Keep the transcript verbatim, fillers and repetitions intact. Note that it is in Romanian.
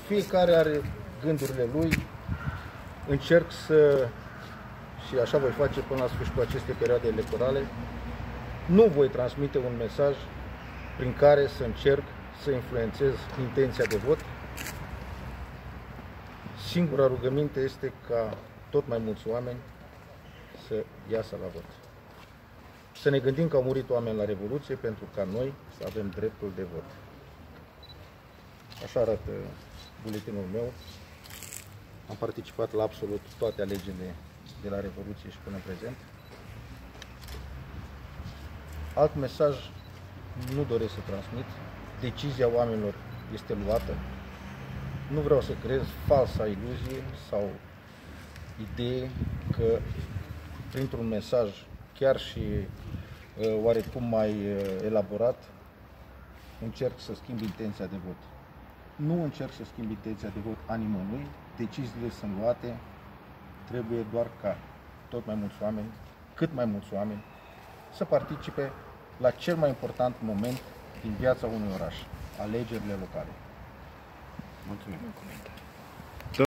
fiecare are gândurile lui, încerc să, și așa voi face până la sfârșitul acestei perioade electorale, nu voi transmite un mesaj prin care să încerc să influențez intenția de vot. Singura rugăminte este ca tot mai mulți oameni să iasă la vot. Să ne gândim că au murit oameni la Revoluție pentru ca noi să avem dreptul de vot. Așa arată buletinul meu. Am participat la absolut toate alegerile de la Revoluție și până în prezent. Alt mesaj nu doresc să transmit. Decizia oamenilor este luată. Nu vreau să creez falsa iluzie sau idee că printr-un mesaj chiar și uh, oarecum mai uh, elaborat încerc să schimb intenția de vot. Nu încerc să schimb intenția de vot a nimănui. Deciziile sunt luate. Trebuie doar ca tot mai mulți oameni, cât mai mulți oameni, să participe la cel mai important moment din viața unui oraș, alegerile locale. Mulțumim.